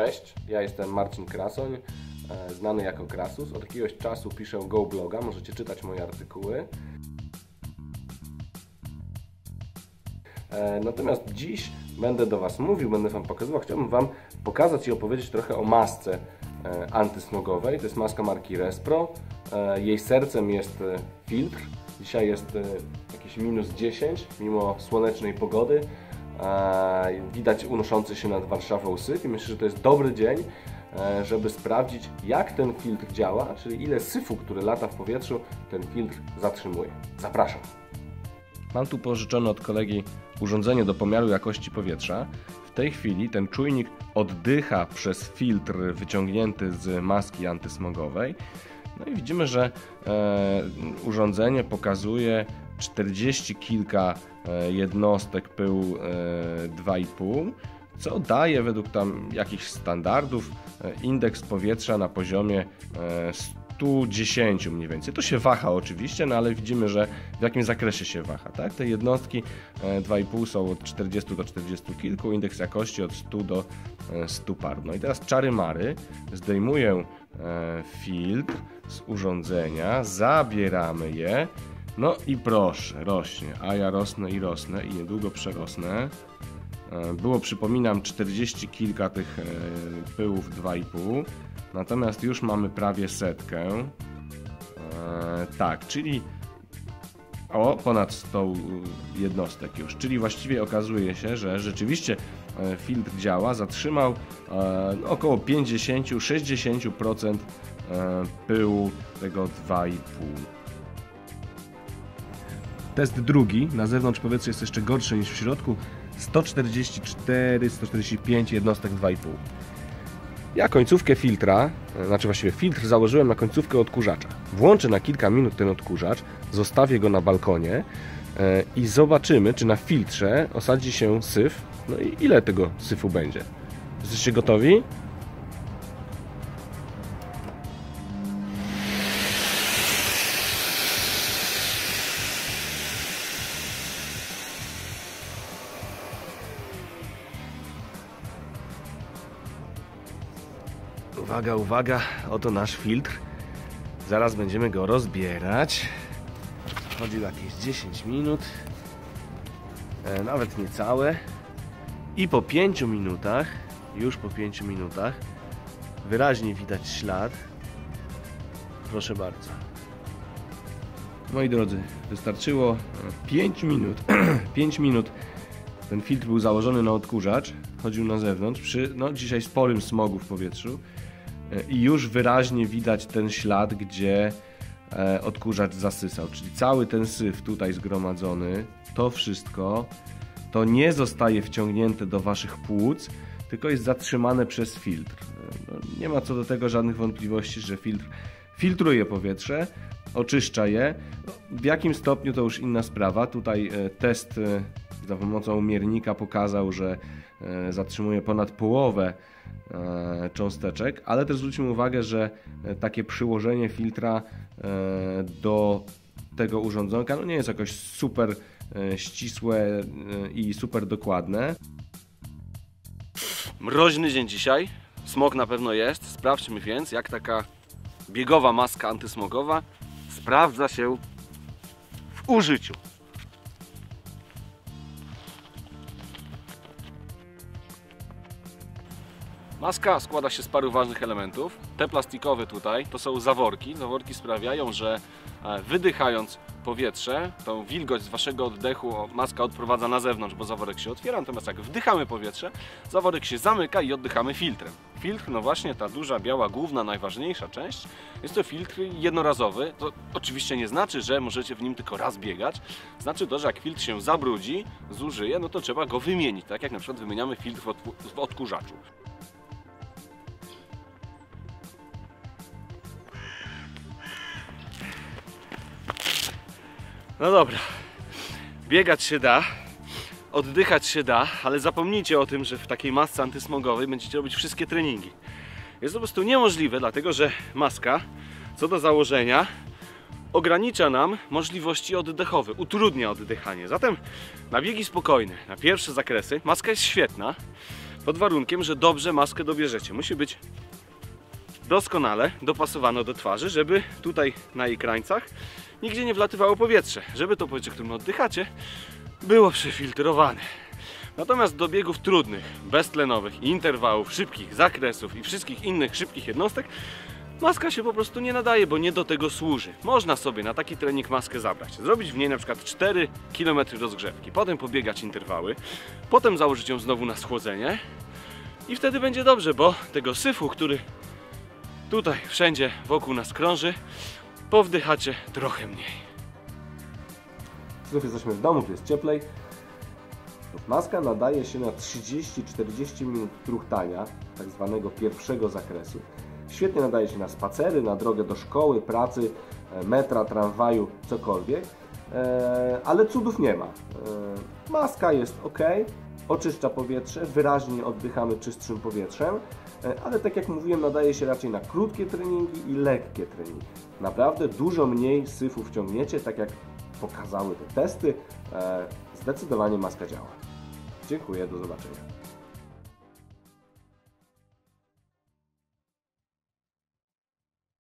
Cześć, ja jestem Marcin Krasoń, znany jako Krasus. Od jakiegoś czasu piszę Go bloga, możecie czytać moje artykuły. Natomiast dziś będę do Was mówił, będę Wam pokazywał, chciałbym Wam pokazać i opowiedzieć trochę o masce antysmogowej. To jest maska marki Respro. Jej sercem jest filtr. Dzisiaj jest jakieś -10, mimo słonecznej pogody. Widać unoszący się nad Warszawą syf i myślę, że to jest dobry dzień, żeby sprawdzić, jak ten filtr działa, czyli ile syfu, który lata w powietrzu, ten filtr zatrzymuje. Zapraszam. Mam tu pożyczone od kolegi urządzenie do pomiaru jakości powietrza. W tej chwili ten czujnik oddycha przez filtr wyciągnięty z maski antysmogowej. No i widzimy, że urządzenie pokazuje 40 kilka jednostek pyłu 2,5, co daje według tam jakichś standardów indeks powietrza na poziomie 110 mniej więcej. To się waha oczywiście, no ale widzimy, że w jakim zakresie się waha. Tak? Te jednostki 2,5 są od 40 do 40 kilku, indeks jakości od 100 do 100 par. No i teraz czary mary, zdejmuję filtr z urządzenia, zabieramy je, no i proszę, rośnie, a ja rosnę i niedługo przerosnę. Było, przypominam, 40 kilka tych pyłów 2,5, natomiast już mamy prawie setkę. Tak, czyli ponad 100 jednostek już, czyli właściwie okazuje się, że rzeczywiście filtr działa, zatrzymał około 50-60% pyłu tego 2,5. Test drugi, na zewnątrz powietrze jest jeszcze gorsze niż w środku, 144-145 jednostek 2,5. Ja końcówkę filtra, znaczy właściwie filtr założyłem na końcówkę odkurzacza. Włączę na kilka minut ten odkurzacz, zostawię go na balkonie i zobaczymy, czy na filtrze osadzi się syf, no i ile tego syfu będzie. Jesteście gotowi? Uwaga, uwaga, oto nasz filtr. Zaraz będziemy go rozbierać. Chodzi jakieś 10 minut, nawet niecałe. I po 5 minutach, już po 5 minutach, wyraźnie widać ślad. Proszę bardzo. Moi drodzy, wystarczyło 5 minut. 5 minut. Ten filtr był założony na odkurzacz, chodził na zewnątrz przy dzisiaj sporym smogu w powietrzu i już wyraźnie widać ten ślad, gdzie odkurzacz zasysał, czyli cały ten syf tutaj zgromadzony, to wszystko, to nie zostaje wciągnięte do Waszych płuc, tylko jest zatrzymane przez filtr. Nie ma co do tego żadnych wątpliwości, że filtr filtruje powietrze, oczyszcza je. W jakim stopniu to już inna sprawa. Tutaj test za pomocą miernika pokazał, że zatrzymuje ponad połowę cząsteczek, ale też zwróćmy uwagę, że takie przyłożenie filtra do tego urządzonka nie jest jakoś super ścisłe i super dokładne. Mroźny dzień dzisiaj, smog na pewno jest. Sprawdźmy więc, jak taka biegowa maska antysmogowa sprawdza się w użyciu. Maska składa się z paru ważnych elementów. Te plastikowe tutaj to są zaworki. Zaworki sprawiają, że wydychając powietrze, tą wilgoć z Waszego oddechu maska odprowadza na zewnątrz, bo zaworek się otwiera. Natomiast jak wdychamy powietrze, zaworek się zamyka i oddychamy filtrem. Filtr, no właśnie ta duża, biała, główna, najważniejsza część, jest to filtr jednorazowy. To oczywiście nie znaczy, że możecie w nim tylko raz biegać. Znaczy to, że jak filtr się zabrudzi, zużyje, no to trzeba go wymienić. Tak jak na przykład wymieniamy filtr w odkurzaczu. No dobra, biegać się da, oddychać się da, ale zapomnijcie o tym, że w takiej masce antysmogowej będziecie robić wszystkie treningi. Jest to po prostu niemożliwe, dlatego że maska, co do założenia, ogranicza nam możliwości oddechowe, utrudnia oddychanie. Zatem na biegi spokojne, na pierwsze zakresy, maska jest świetna. Pod warunkiem, że dobrze maskę dobierzecie. Musi być doskonale dopasowana do twarzy, żeby tutaj na jej krańcach nigdzie nie wlatywało powietrze. Żeby to powietrze, którym oddychacie, było przefiltrowane. Natomiast do biegów trudnych, beztlenowych, interwałów, szybkich zakresów i wszystkich innych szybkich jednostek maska się po prostu nie nadaje, bo nie do tego służy. Można sobie na taki trening maskę zabrać, zrobić w niej na przykład 4 km rozgrzewki, potem pobiegać interwały, potem założyć ją znowu na schłodzenie i wtedy będzie dobrze, bo tego syfu, który tutaj wszędzie wokół nas krąży, powdychacie trochę mniej. Znów jesteśmy w domu, tu jest cieplej. Maska nadaje się na 30-40 minut truchtania, tak zwanego pierwszego zakresu. Świetnie nadaje się na spacery, na drogę do szkoły, pracy, metra, tramwaju, cokolwiek, ale cudów nie ma. Maska jest ok, oczyszcza powietrze, wyraźnie oddychamy czystszym powietrzem, ale tak jak mówiłem, nadaje się raczej na krótkie treningi i lekkie treningi. Naprawdę dużo mniej syfu wciągniecie, tak jak pokazały te testy. Zdecydowanie maska działa. Dziękuję, do zobaczenia.